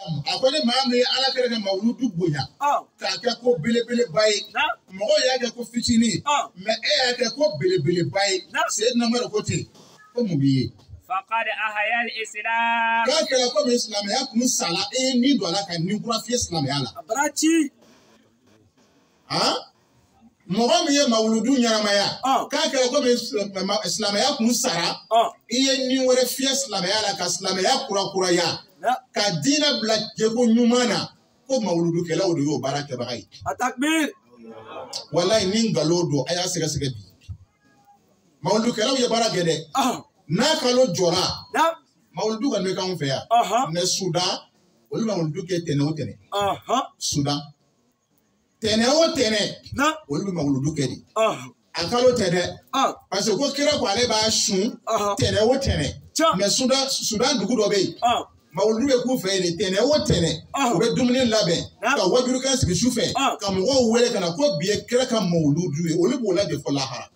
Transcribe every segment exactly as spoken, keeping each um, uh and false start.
akwai ne maa mi ala kɛra ka mawuludu bonya k'a kɛ ko belebeleba ye mɔgɔw y'a kɛ ko fitinin mɛ e y'a kɛ ko belebeleba ye Seydina Umaru ko ten ko mun b'i ye فقد أحيا الإسلام k'a kɛra komi silamɛya kun sala e ye nin don a la ka nin kura fiyɛ silamɛya la han mɔgɔ min ye mawuludu ɲɛnamaya k'a kɛra komi silamɛya kun sara i ye nin wɛrɛ fiyɛ silamɛya la ka silamɛya kurakuraya ka diinɛ bila jeko ɲuman na ko mawuludukɛlaw de y'o baara kɛbaga ye walayi ni nkalon don a y'a sɛgɛsɛgɛ bi mawuludukɛlaw ye baara kɛ dɛ n'a kalo jɔra mawuludu ka ne k'anw fɛ yan mɛ Sudan olu mawuludu kɛ tɛnɛ o tɛnɛ Sudan tɛnɛ o tɛnɛ olu bɛ mawuludu kɛ de a kalo tɛ dɛ parce que ko kira ko ale b'a sun tɛnɛ o tɛnɛ mɛ Sudan Sudan dugu dɔ bɛ yen mawuludu bɛ k'u fɛ yen de tɛnɛ o tɛnɛ u bɛ dumuni labɛn ka wajulikan sigi su fɛ ka mɔgɔw wele ka na ko bi ye kira ka mawuludu ye olu b'o la de fɔ lahara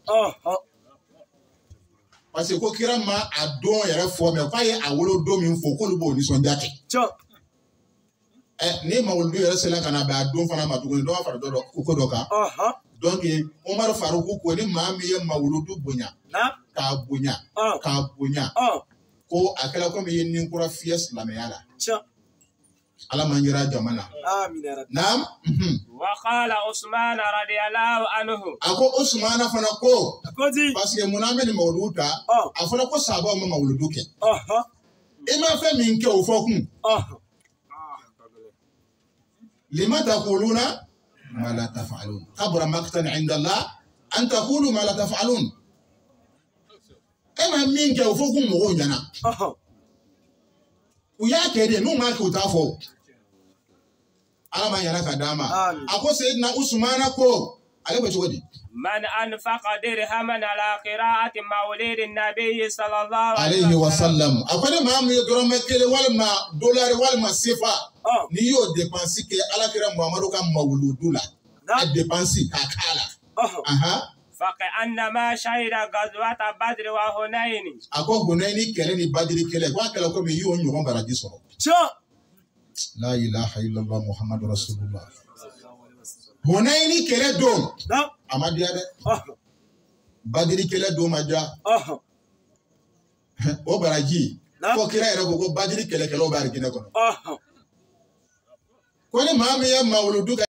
parce que ko kira ma a don yɛrɛ fɔ mɛ k'a ye a wolo don min fɔ k'olu b'o nisɔndiya kɛ ɛ ni mawuludu yɛrɛ sera ka na bɛn a don fana ma tuguni dɔ b'a fara dɔ ko dɔ kan donc Umaru Faruku ko ni maa min ye mawuludu bonya k'a bonya k'a bonya ko a kɛra komi i ye nin kura fiyɛ silamɛya la Ala man yira jamana naam وقال عثمان رضي الله عنه a ko Usmana fana ko parce que munna bɛ ni mawuludu ta a fɔra ko sahabaw ma mawuludu kɛ i ma fɛn min kɛ o fɔ kun lima taquluna ma la taf'alun kabura maqtan 'inda Allah an taqulu ma la taf'alun e ma min kɛ o fɔ kun mɔgɔw ɲɛna u y'a kɛ de n'u ma kɛ u t'a fɔ Ala ma yara ka d'a ma a ko Seydina Usmana ko ale bɛ cogo di من أنفق درهما على قراءة مولد النبي صلى الله عليه وسلم a ko ne maa min ye dɔrɔmɛ kelen walima dolari walima sefa n'i y'o dépense kɛ Alakira Muhamadu ka mawuludu la a dépense k'a k'a la فكأنما شهد غزوة بدر وحنين a ko Hunayni kɛlɛ ni Badiri kɛlɛ ko a kɛlɛ komi i y'o ɲɔgɔn baraji sɔrɔ la ilaha illallah Muhammadu Rasulullah Hunayni kɛlɛ don a ma diya dɛ Badiri kɛlɛ don ma diya o baraji ko kira yɛrɛ ko ko Badiri kɛlɛkɛlaw bɛ arijinɛ kɔnɔ ko ni maa min ye mawuludu